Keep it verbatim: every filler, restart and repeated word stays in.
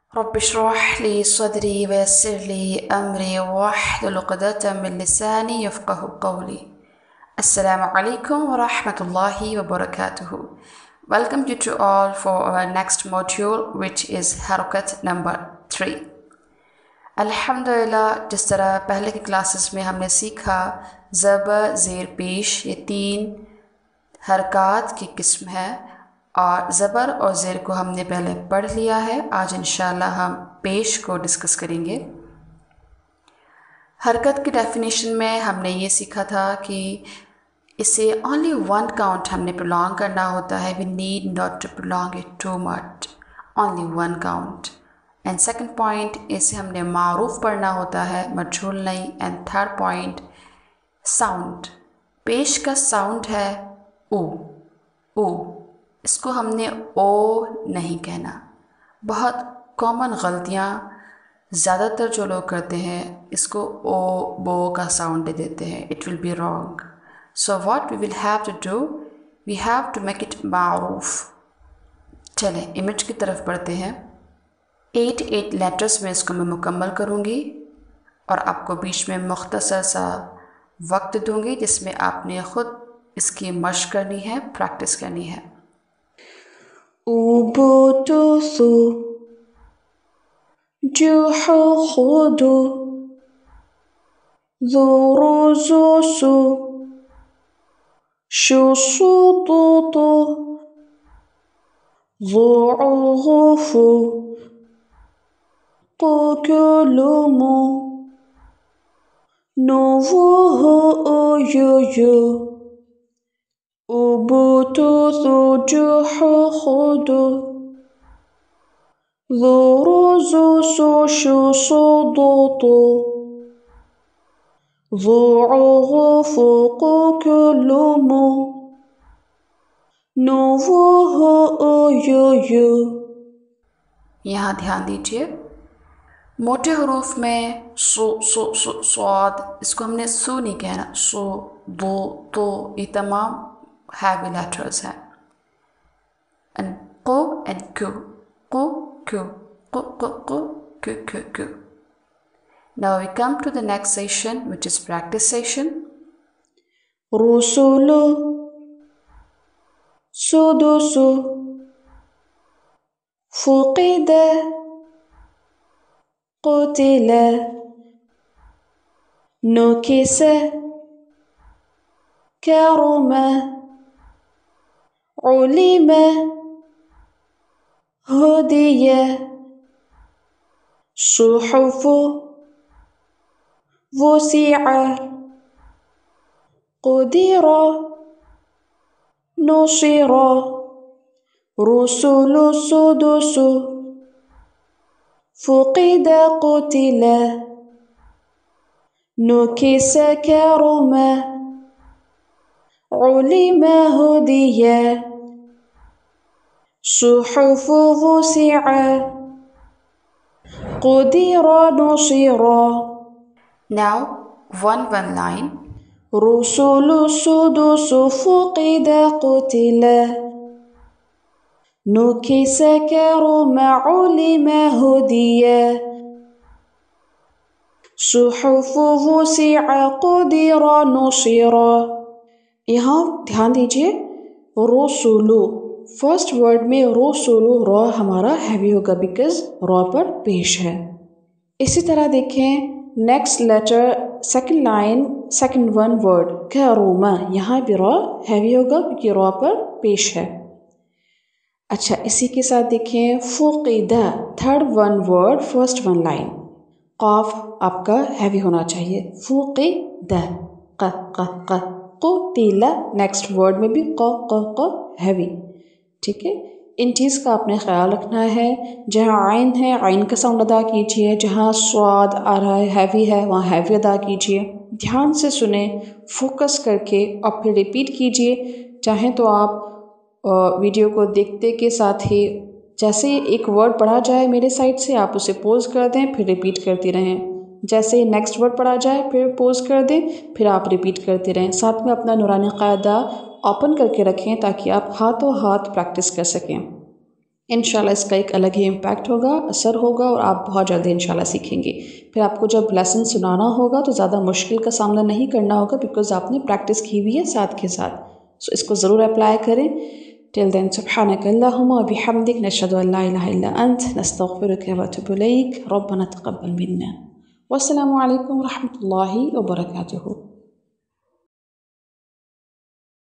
رب اشرح لي صدري ويسر لي أمري واحلل عقدة من لساني يفقه قولي. Assalamu alaikum wa rahmatullahi wa barakatuhu. Welcome you to all for our next module, which is harakat number three. अल्हम्दुलिल्लाह, जिस तरह पहले की क्लासेस में हमने सीखा ज़बर ज़ेर पेश ये तीन हरकत की किस्म है और ज़बर और ज़ेर को हमने पहले पढ़ लिया है। आज इंशाल्लाह हम पेश को डिस्कस करेंगे। हरकत की डेफिनेशन में हमने ये सीखा था कि इसे ओनली वन काउंट हमने प्रोलॉन्ग करना होता है। We need not to prolong it too much, only one count. And second point, इसे हमने मारूफ पढ़ना होता है, मजहूल नहीं। एंड थर्ड पॉइंट, साउंड, पेश का साउंड है ओ ओ, इसको हमने ओ नहीं कहना। बहुत कॉमन गलतियाँ ज़्यादातर जो लोग करते हैं, इसको ओ बो का साउंड दे देते हैं। It will be wrong. So what we will have to do, we have to make it मारूफ। चलें इमेज की तरफ बढ़ते हैं। एट एट लेटर्स में इसको मैं मुकम्मल करूँगी और आपको बीच में मुख्तसर सा वक्त दूँगी जिसमें आपने ख़ुद इसकी मश्क करनी है, प्रैक्टिस करनी है। उबुतुसु जुहुखुदु ज़ुरुज़ुसु शुशुतुतु ज़ुउगुफु कुकुलुमु नुवुहु उयुयु उबुतुसु जुहुखुदु ज़ुरुज़ुसु शुशुतुतु ज़ुउगुफु कुकुलुमु नुवुहु उयुयु। यहाँ ध्यान दीजिए, मोटे हरूफ में सो सो सो स्वाद, इसको हमने सो नहीं कहना। सो दो तो ये तमाम हैवी लेटर्स हैं। एंड को एंड क्यू, को क्यू, को को को क्यू क्यू क्यू। Now we come to the next session, which is practice session. रुसुलु सुदुसु फुक़िद قتل نكس كرم علم هدي صحف وسع قدر نصر رسل سدس فقد قتل نكس كرم علم هدي صحف وسع قدر نصر. Now one one line. رسل سدس فقد قتل نكس كرم علم هدي صحف وسع قدر نصر. यहाँ ध्यान दीजिए, रोसुलु फर्स्ट वर्ड में रोसुलु रॉ हमारा हैवी होगा बिकॉज रॉ पर पेश है। इसी तरह देखें next letter second line second one word करूमा, यहाँ भी रॉ हैवी होगा क्योंकि रॉ पर पेश है। अच्छा, इसी के साथ देखें फुक़िदा third one word first one line, क़ाफ आपका हैवी होना चाहिए। फुक़िदा क़ क़ क़ क़ुतिला नेक्स्ट वर्ड में भी क़ क़ क़ हैवी। ठीक है, इन चीज़ का आपने ख्याल रखना है। जहाँ आइन है आइन का साउंड अदा कीजिए, जहाँ स्वाद आ रहा है हैवी है वहाँ हैवी अदा कीजिए। ध्यान से सुने, फोकस करके और फिर रिपीट कीजिए। चाहें तो आप वीडियो को देखते के साथ ही जैसे एक वर्ड पढ़ा जाए मेरे साइड से आप उसे पोज कर दें, फिर रिपीट करते रहें। जैसे नेक्स्ट वर्ड पढ़ा जाए फिर पोज कर दें, फिर आप रिपीट करते रहें। साथ में अपना नूरानी क़ायदा ओपन करके रखें ताकि आप हाथों हाथ प्रैक्टिस कर सकें। इंशाल्लाह इसका एक अलग ही इम्पैक्ट होगा, असर होगा और आप बहुत जल्दी इंशाल्लाह सीखेंगे। फिर आपको जब लेसन सुनाना होगा तो ज़्यादा मुश्किल का सामना नहीं करना होगा, बिकॉज आपने प्रैक्टिस की हुई है साथ के साथ। सो इसको ज़रूर अप्लाई करें। टिल देन सुब्हानक अल्लाहुम्मा व बिहम्दिक नशहदु अन ला इलाहा इल्ला अंत नस्तगफिरुका व अतूबु इलैक रब्बना तक़ब्बल मिन्ना। वस्सलामु अलैकुम व रहमतुल्लाहि व बरकातुहू।